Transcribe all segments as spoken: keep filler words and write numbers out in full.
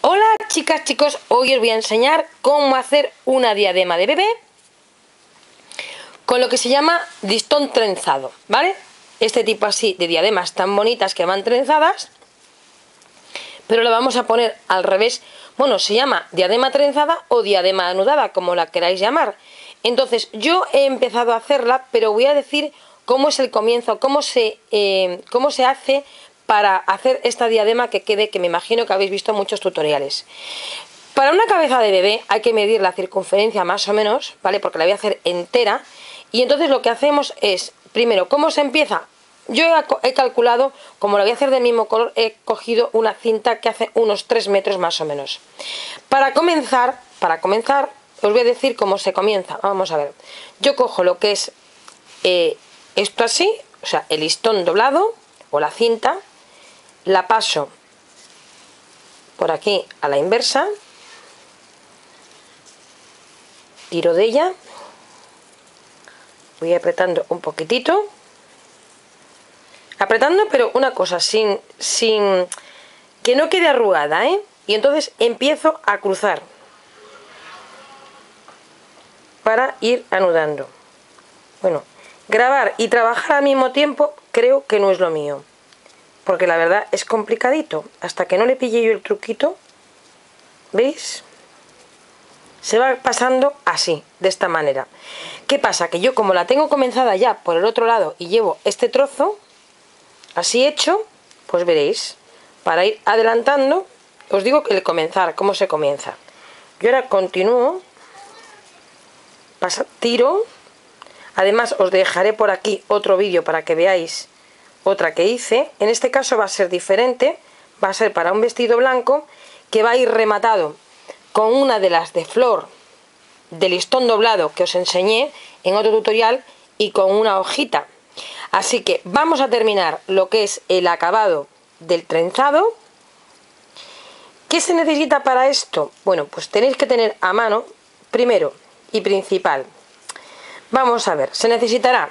Hola chicas, chicos, hoy os voy a enseñar cómo hacer una diadema de bebé con lo que se llama listón trenzado, ¿vale? Este tipo así de diademas tan bonitas que van trenzadas, pero lo vamos a poner al revés. Bueno, se llama diadema trenzada o diadema anudada, como la queráis llamar. Entonces yo he empezado a hacerla, pero voy a decir cómo es el comienzo, cómo se, eh, cómo se hace para hacer esta diadema que quede, que me imagino que habéis visto muchos tutoriales. Para una cabeza de bebé hay que medir la circunferencia más o menos, ¿vale? Porque la voy a hacer entera. Y entonces lo que hacemos es, primero, ¿cómo se empieza? Yo he calculado, como la voy a hacer del mismo color, he cogido una cinta que hace unos tres metros más o menos. Para comenzar, para comenzar, os voy a decir cómo se comienza. Vamos a ver. Yo cojo lo que es eh, esto así, o sea, el listón doblado o la cinta, la paso por aquí a la inversa, tiro de ella, voy apretando un poquitito, apretando pero una cosa, sin, sin que no quede arrugada, ¿eh? Y entonces empiezo a cruzar para ir anudando. Bueno, grabar y trabajar al mismo tiempo creo que no es lo mío, porque la verdad es complicadito. Hasta que no le pille yo el truquito, ¿veis? Se va pasando así, de esta manera. ¿Qué pasa? Que yo, como la tengo comenzada ya por el otro lado y llevo este trozo así hecho, pues veréis, para ir adelantando, os digo que el comenzar, cómo se comienza. Yo ahora continúo, paso, tiro. Además os dejaré por aquí otro vídeo para que veáis otra que hice. En este caso va a ser diferente, va a ser para un vestido blanco que va a ir rematado con una de las de flor de listón doblado que os enseñé en otro tutorial y con una hojita. Así que vamos a terminar lo que es el acabado del trenzado. ¿Qué se necesita para esto? Bueno, pues tenéis que tener a mano, primero y principal, vamos a ver, se necesitará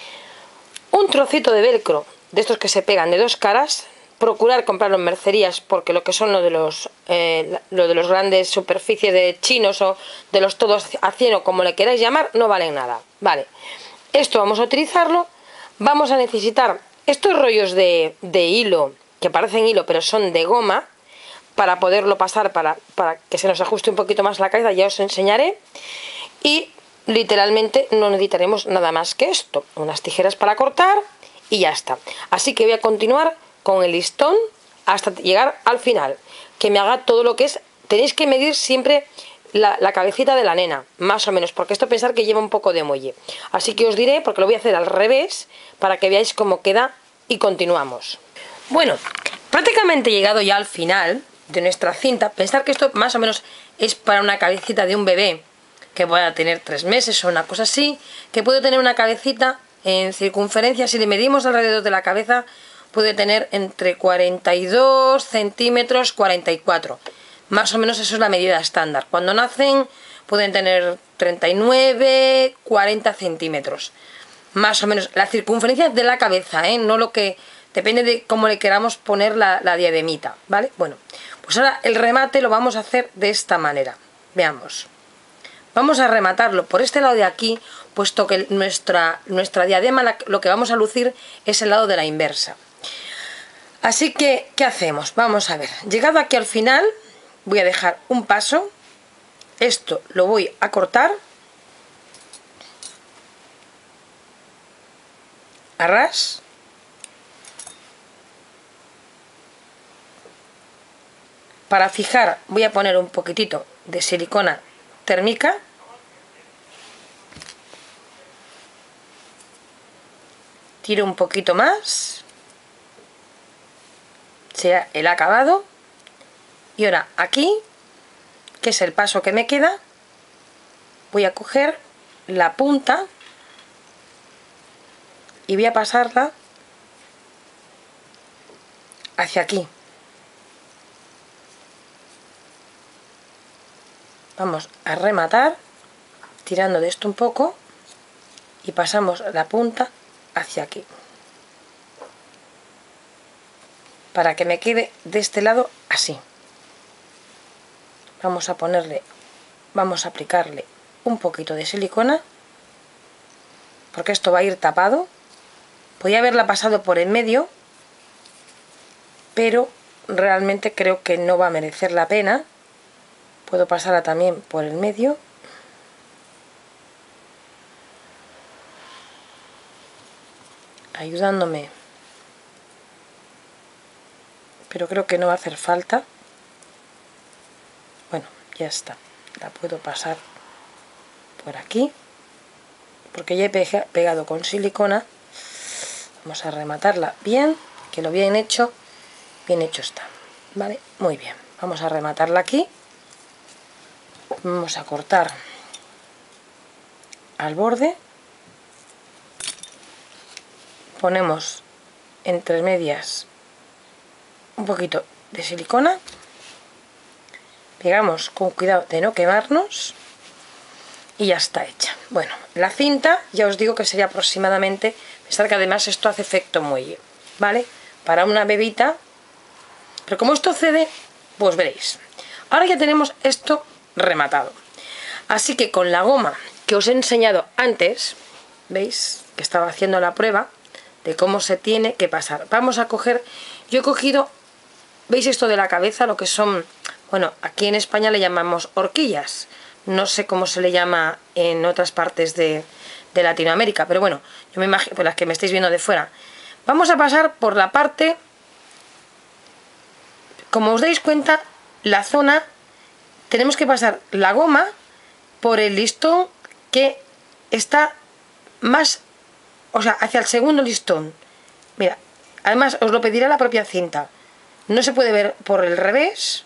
un trocito de velcro de estos que se pegan de dos caras. Procurar comprarlo en mercerías, porque lo que son lo de los eh, lo de los grandes superficies de chinos o de los todos a cien o como le queráis llamar, no valen nada. Vale, esto vamos a utilizarlo. Vamos a necesitar estos rollos de, de hilo, que parecen hilo pero son de goma, para poderlo pasar, para, para que se nos ajuste un poquito más la cabeza, ya os enseñaré. Y literalmente no necesitaremos nada más que esto, unas tijeras para cortar y ya está. Así que voy a continuar con el listón hasta llegar al final, que me haga todo lo que es. Tenéis que medir siempre la, la cabecita de la nena, más o menos, porque esto pensar que lleva un poco de muelle. Así que os diré, porque lo voy a hacer al revés, para que veáis cómo queda y continuamos. Bueno, prácticamente he llegado ya al final de nuestra cinta. Pensar que esto más o menos es para una cabecita de un bebé que pueda tener tres meses o una cosa así, que puede tener una cabecita en circunferencia, si le medimos alrededor de la cabeza, puede tener entre cuarenta y dos centímetros, cuarenta y cuatro. Más o menos eso es la medida estándar. Cuando nacen pueden tener treinta y nueve, cuarenta centímetros. Más o menos la circunferencia de la cabeza, ¿eh? No lo que... Depende de cómo le queramos poner la, la diademita, ¿vale? Bueno, pues ahora el remate lo vamos a hacer de esta manera. Veamos. Vamos a rematarlo por este lado de aquí, puesto que nuestra, nuestra diadema la, lo que vamos a lucir es el lado de la inversa. Así que, ¿qué hacemos? Vamos a ver. Llegado aquí al final, voy a dejar un paso. Esto lo voy a cortar. A ras. Para fijar voy a poner un poquitito de silicona térmica. Tiro un poquito más. Será el acabado. Y ahora aquí, que es el paso que me queda, voy a coger la punta y voy a pasarla hacia aquí. Vamos a rematar tirando de esto un poco y pasamos la punta hacia aquí, para que me quede de este lado así. vamos a ponerle, vamos a aplicarle un poquito de silicona, porque esto va a ir tapado. Podría haberla pasado por en medio, pero realmente creo que no va a merecer la pena. Puedo pasarla también por el medio. Ayudándome. Pero creo que no va a hacer falta. Bueno, ya está. La puedo pasar por aquí. Porque ya he pegado con silicona. Vamos a rematarla bien. Que lo bien hecho, bien hecho está. ¿Vale? Muy bien. Vamos a rematarla aquí. Vamos a cortar al borde. Ponemos entre medias un poquito de silicona. Pegamos con cuidado de no quemarnos. Y ya está hecha. Bueno, la cinta ya os digo que sería aproximadamente, pensar que además esto hace efecto muelle, ¿vale? Para una bebita. Pero como esto cede, pues veréis. Ahora ya tenemos esto rematado. Así que con la goma que os he enseñado antes, ¿veis? Que estaba haciendo la prueba de cómo se tiene que pasar. Vamos a coger, yo he cogido, ¿veis esto de la cabeza? Lo que son, bueno, aquí en España le llamamos horquillas. No sé cómo se le llama en otras partes de, de Latinoamérica, pero bueno, yo me imagino, por las que me estáis viendo de fuera. Vamos a pasar por la parte, como os dais cuenta, la zona, tenemos que pasar la goma por el listón que está más, o sea, hacia el segundo listón. Mira, además os lo pedirá la propia cinta. No se puede ver por el revés.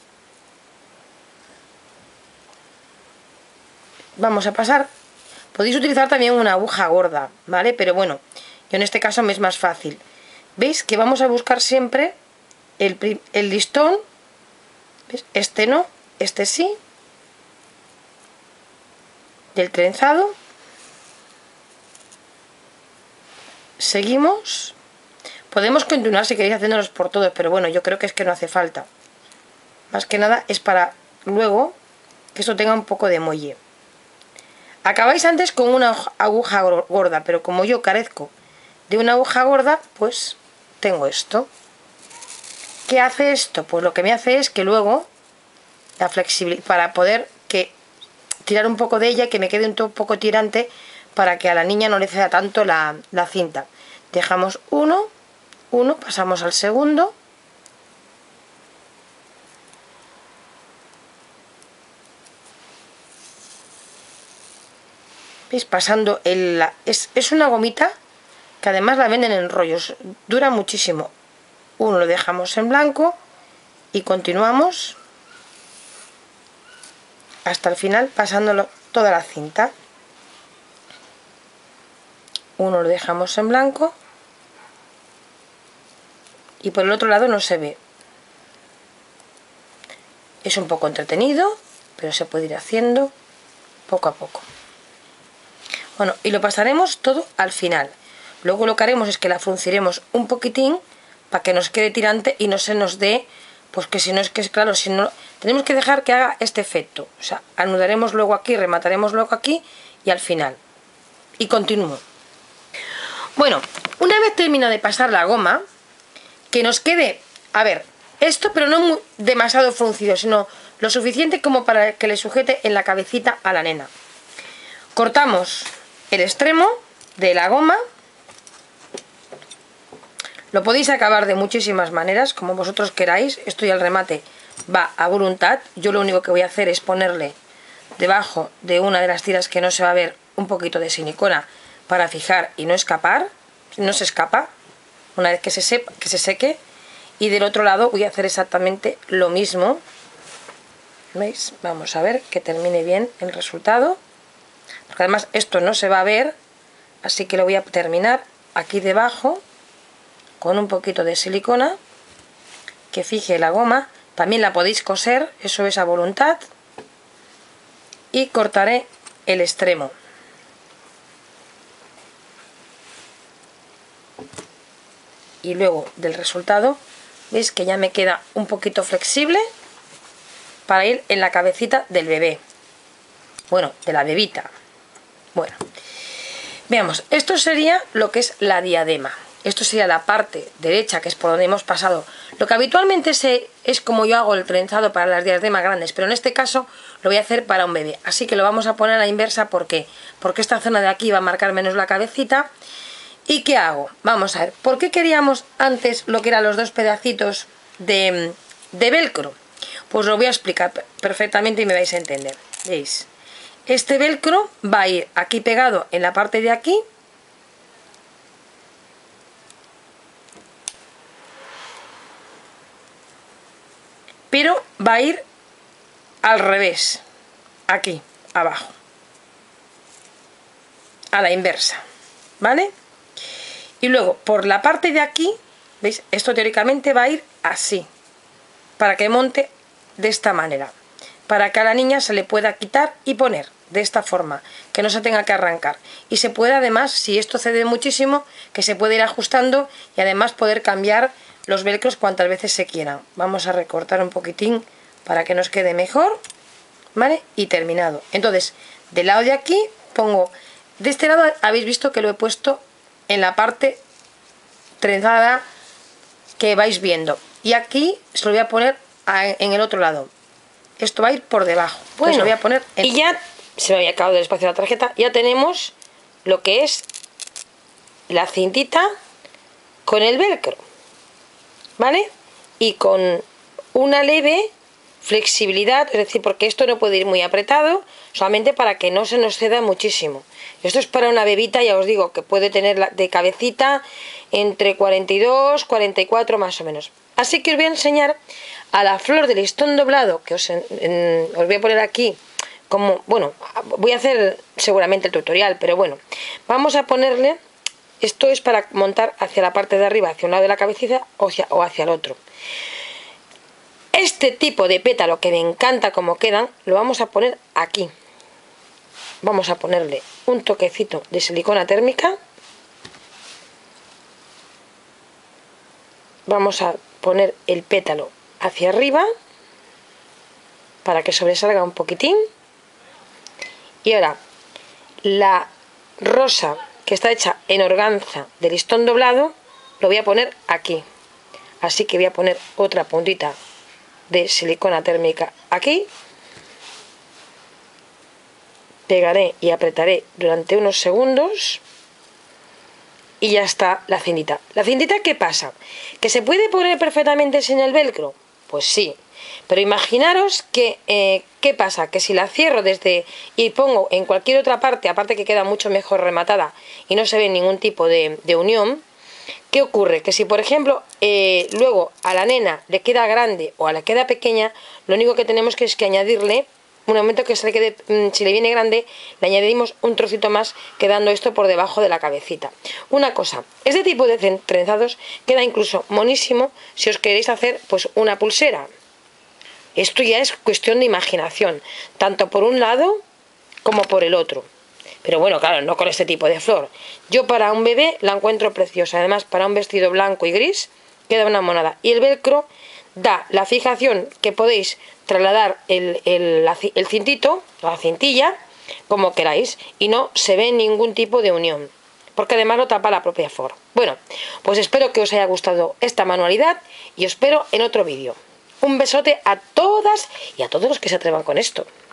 Vamos a pasar. Podéis utilizar también una aguja gorda, ¿vale? Pero bueno, yo en este caso me es más fácil. ¿Veis que vamos a buscar siempre el, el listón? ¿Ves? Este no, este sí. Del trenzado. Seguimos. Podemos continuar si queréis haciéndolos por todos, pero bueno, yo creo que es que no hace falta. Más que nada es para luego que esto tenga un poco de muelle. Acabáis antes con una aguja gorda, pero como yo carezco de una aguja gorda, pues tengo esto. ¿Qué hace esto? Pues lo que me hace es que luego la flexibilidad, para poder que tirar un poco de ella y que me quede un poco tirante, para que a la niña no le ceda tanto la, la cinta. Dejamos uno, uno, pasamos al segundo. ¿Veis? Pasando el... Es, es una gomita que además la venden en rollos. Dura muchísimo. Uno lo dejamos en blanco y continuamos hasta el final pasándolo toda la cinta. Uno lo dejamos en blanco y por el otro lado no se ve. Es un poco entretenido, pero se puede ir haciendo poco a poco. Bueno, y lo pasaremos todo al final. Luego lo que haremos es que la frunciremos un poquitín para que nos quede tirante y no se nos dé, pues que si no es que es claro, si no, tenemos que dejar que haga este efecto. O sea, anudaremos luego aquí, remataremos luego aquí y al final. Y continúo. Bueno, una vez termina de pasar la goma, que nos quede, a ver, esto, pero no muy, demasiado fruncido, sino lo suficiente como para que le sujete en la cabecita a la nena. Cortamos el extremo de la goma. Lo podéis acabar de muchísimas maneras, como vosotros queráis. Esto ya el remate va a voluntad. Yo lo único que voy a hacer es ponerle debajo de una de las tiras que no se va a ver un poquito de silicona para fijar y no escapar. No se escapa una vez que se, sepa, que se seque. Y del otro lado voy a hacer exactamente lo mismo. ¿Veis? Vamos a ver que termine bien el resultado. Porque además esto no se va a ver, así que lo voy a terminar aquí debajo con un poquito de silicona que fije la goma. También la podéis coser, eso es a voluntad. Y cortaré el extremo. Y luego del resultado, veis que ya me queda un poquito flexible. para ir en la cabecita del bebé. Bueno, de la bebita. Bueno, veamos, esto sería lo que es la diadema. Esto sería la parte derecha, que es por donde hemos pasado. Lo que habitualmente se, es como yo hago el trenzado para las diademas grandes, pero en este caso lo voy a hacer para un bebé. Así que lo vamos a poner a la inversa. ¿Por qué? Porque esta zona de aquí va a marcar menos la cabecita. ¿Y qué hago? Vamos a ver, ¿por qué queríamos antes lo que eran los dos pedacitos de, de velcro? Pues lo voy a explicar perfectamente y me vais a entender. ¿Veis? Este velcro va a ir aquí pegado en la parte de aquí. Pero va a ir al revés, aquí, abajo, a la inversa, ¿vale? Y luego, por la parte de aquí, ¿veis? Esto teóricamente va a ir así, para que monte de esta manera, para que a la niña se le pueda quitar y poner de esta forma, que no se tenga que arrancar. Y se puede además, si esto cede muchísimo, que se puede ir ajustando y además poder cambiar los velcros cuantas veces se quieran. Vamos a recortar un poquitín para que nos quede mejor, ¿vale? Y terminado. Entonces, del lado de aquí pongo, de este lado habéis visto que lo he puesto en la parte trenzada que vais viendo. Y aquí se lo voy a poner a, en el otro lado. Esto va a ir por debajo. Bueno, pues lo voy a poner en... Y ya, se me había acabado el espacio de la tarjeta, ya tenemos lo que es la cintita con el velcro, ¿vale? Y con una leve flexibilidad, es decir, porque esto no puede ir muy apretado, solamente para que no se nos ceda muchísimo. Esto es para una bebita, ya os digo, que puede tener de cabecita entre cuarenta y dos, cuarenta y cuatro más o menos. Así que os voy a enseñar a la flor de listón doblado, que os, en, en, os voy a poner aquí, como, bueno, voy a hacer seguramente el tutorial, pero bueno, vamos a ponerle... Esto es para montar hacia la parte de arriba, hacia un lado de la cabecita o hacia, o hacia el otro. Este tipo de pétalo que me encanta como quedan, lo vamos a poner aquí. Vamos a ponerle un toquecito de silicona térmica. Vamos a poner el pétalo hacia arriba para que sobresalga un poquitín. Y ahora la rosa, que está hecha en organza de listón doblado, lo voy a poner aquí. Así que voy a poner otra puntita de silicona térmica aquí. Pegaré y apretaré durante unos segundos. Y ya está la cintita. ¿La cintita qué pasa? ¿Que se puede poner perfectamente sin el velcro? Pues sí. Pero imaginaros que, eh, ¿qué pasa? Que si la cierro desde y pongo en cualquier otra parte, aparte que queda mucho mejor rematada y no se ve ningún tipo de, de unión, ¿qué ocurre? Que si, por ejemplo, eh, luego a la nena le queda grande o a la queda pequeña, lo único que tenemos que es que añadirle, un momento que se le quede, si le viene grande, le añadimos un trocito más, quedando esto por debajo de la cabecita. Una cosa, este tipo de trenzados queda incluso monísimo si os queréis hacer pues una pulsera. Esto ya es cuestión de imaginación, tanto por un lado como por el otro. Pero bueno, claro, no con este tipo de flor. Yo para un bebé la encuentro preciosa. Además, para un vestido blanco y gris queda una monada. Y el velcro da la fijación que podéis trasladar el, el, la, el cintito, la cintilla, como queráis. Y no se ve ningún tipo de unión, porque además lo tapa la propia flor. Bueno, pues espero que os haya gustado esta manualidad y os espero en otro vídeo. Un besote a todas y a todos los que se atrevan con esto.